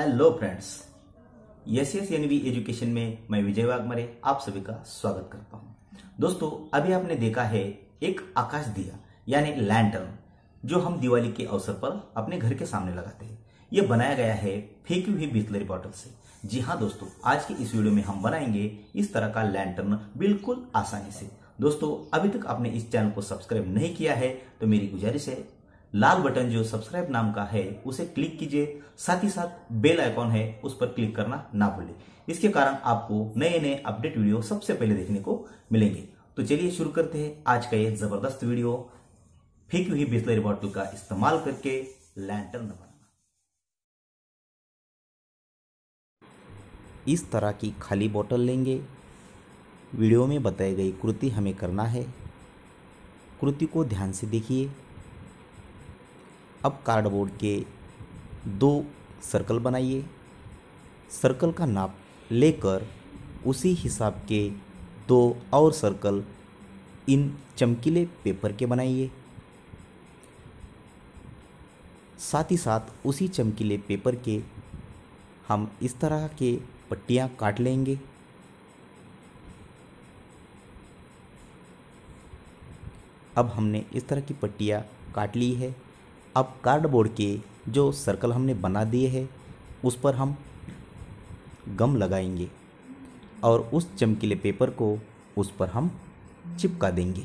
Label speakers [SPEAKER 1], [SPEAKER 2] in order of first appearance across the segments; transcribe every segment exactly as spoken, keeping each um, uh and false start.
[SPEAKER 1] Hello friends, yes yes NV education में मैं विजय वाघमारे आप सभी का स्वागत करता हूं। दोस्तों, अभी आपने देखा है एक आकाश दिया यानी लैंटर्न जो हम दिवाली के अवसर पर अपने घर के सामने लगाते हैं। यह बनाया गया है फेंकी हुई बिस्लरी बॉटल से। जी हाँ दोस्तों, आज के इस वीडियो में हम बनाएंगे इस तरह का लैंटर्न बिल्कुल आसानी से। दोस्तों, अभी तक आपने इस चैनल को सब्सक्राइब नहीं किया है तो मेरी गुजारिश है, लाल बटन जो सब्सक्राइब नाम का है उसे क्लिक कीजिए, साथ ही साथ बेल आइकॉन है उस पर क्लिक करना ना भूलें। इसके कारण आपको नए नए अपडेट वीडियो सबसे पहले देखने को मिलेंगे। तो चलिए शुरू करते हैं आज का ये जबरदस्त वीडियो, फेंकी हुई बिस्लरी बॉटल का इस्तेमाल करके लैंटर्न बनाना। इस तरह की खाली बोतल लेंगे। वीडियो में बताई गई कृति हमें करना है। कृति को ध्यान से देखिए। अब कार्डबोर्ड के दो सर्कल बनाइए। सर्कल का नाप लेकर उसी हिसाब के दो और सर्कल इन चमकीले पेपर के बनाइए। साथ ही साथ उसी चमकीले पेपर के हम इस तरह के पट्टियाँ काट लेंगे। अब हमने इस तरह की पट्टियाँ काट ली है। अब कार्डबोर्ड के जो सर्कल हमने बना दिए हैं उस पर हम गम लगाएंगे और उस चमकीले पेपर को उस पर हम चिपका देंगे।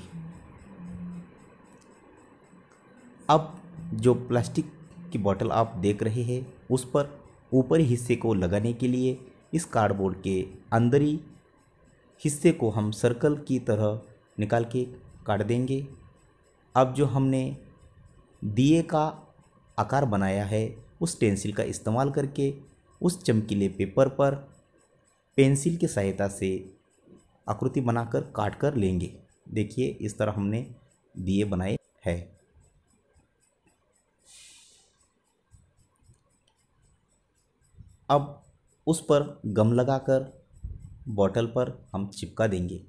[SPEAKER 1] अब जो प्लास्टिक की बोतल आप देख रहे हैं उस पर ऊपरी हिस्से को लगाने के लिए इस कार्डबोर्ड के अंदरी हिस्से को हम सर्कल की तरह निकाल के काट देंगे। अब जो हमने दिए का आकार बनाया है उस पेंसिल का इस्तेमाल करके उस चमकीले पेपर पर पेंसिल की सहायता से आकृति बनाकर काट कर लेंगे। देखिए, इस तरह हमने दिए बनाए हैं। अब उस पर गम लगाकर बॉटल पर हम चिपका देंगे।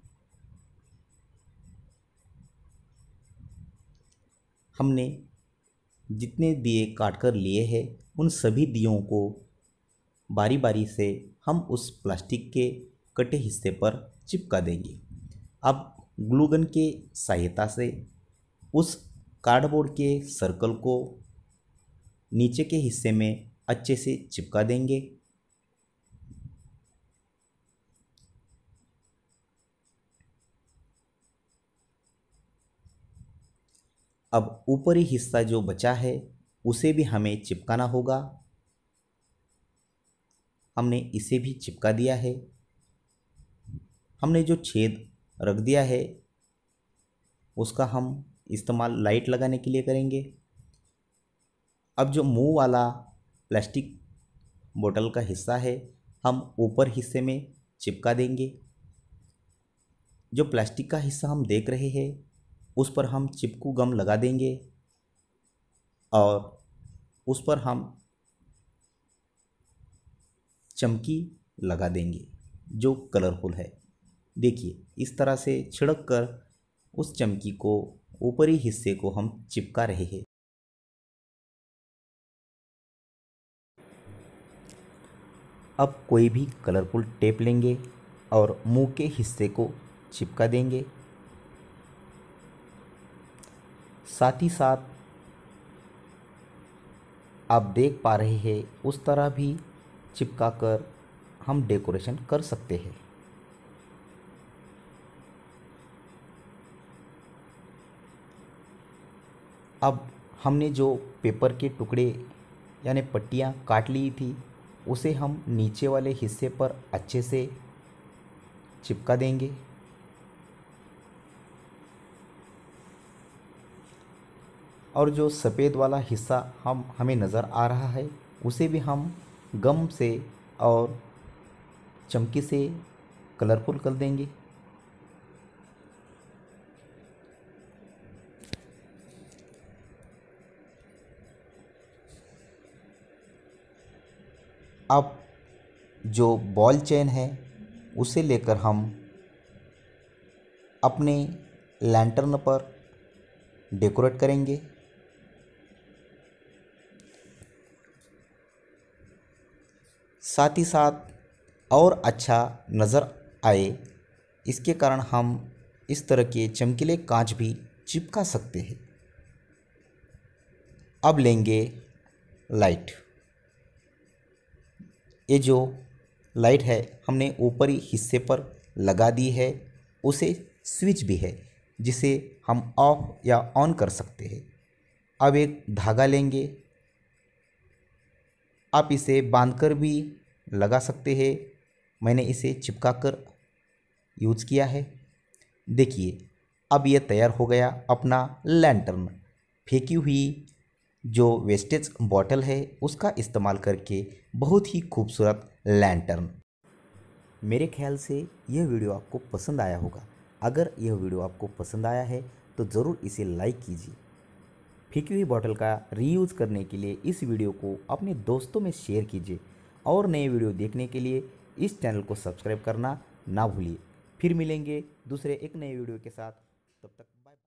[SPEAKER 1] हमने जितने दिए काट कर लिए हैं उन सभी दियों को बारी बारी से हम उस प्लास्टिक के कटे हिस्से पर चिपका देंगे। अब ग्लू गन के सहायता से उस कार्डबोर्ड के सर्कल को नीचे के हिस्से में अच्छे से चिपका देंगे। अब ऊपरी हिस्सा जो बचा है उसे भी हमें चिपकाना होगा। हमने इसे भी चिपका दिया है। हमने जो छेद रख दिया है उसका हम इस्तेमाल लाइट लगाने के लिए करेंगे। अब जो मुंह वाला प्लास्टिक बोतल का हिस्सा है हम ऊपर हिस्से में चिपका देंगे। जो प्लास्टिक का हिस्सा हम देख रहे हैं उस पर हम चिपकू गम लगा देंगे और उस पर हम चमकी लगा देंगे जो कलरफुल है। देखिए, इस तरह से छिड़क कर उस चमकी को ऊपरी हिस्से को हम चिपका रहे हैं। अब कोई भी कलरफुल टेप लेंगे और मुंह के हिस्से को चिपका देंगे। साथ ही साथ आप देख पा रहे हैं उस तरह भी चिपका कर हम डेकोरेशन कर सकते हैं। अब हमने जो पेपर के टुकड़े यानी पट्टियाँ काट ली थी उसे हम नीचे वाले हिस्से पर अच्छे से चिपका देंगे। और जो सफ़ेद वाला हिस्सा हम हमें नज़र आ रहा है उसे भी हम गम से और चमकी से कलरफुल कर देंगे। अब जो बॉल चेन है उसे लेकर हम अपने लैंटर्न पर डेकोरेट करेंगे। साथ ही साथ और अच्छा नज़र आए, इसके कारण हम इस तरह के चमकीले कांच भी चिपका सकते हैं। अब लेंगे लाइट। ये जो लाइट है हमने ऊपरी हिस्से पर लगा दी है, उसे स्विच भी है जिसे हम ऑफ या ऑन कर सकते हैं। अब एक धागा लेंगे, आप इसे बांधकर भी लगा सकते हैं, मैंने इसे चिपका कर यूज़ किया है। देखिए अब ये तैयार हो गया अपना लैंटर्न। फेंकी हुई जो वेस्टेज बॉटल है उसका इस्तेमाल करके बहुत ही खूबसूरत लैंटर्न। मेरे ख्याल से यह वीडियो आपको पसंद आया होगा। अगर यह वीडियो आपको पसंद आया है तो ज़रूर इसे लाइक कीजिए। फेंकी हुई बॉटल का रीयूज़ करने के लिए इस वीडियो को अपने दोस्तों में शेयर कीजिए और नए वीडियो देखने के लिए इस चैनल को सब्सक्राइब करना ना भूलिए। फिर मिलेंगे दूसरे एक नए वीडियो के साथ, तब तक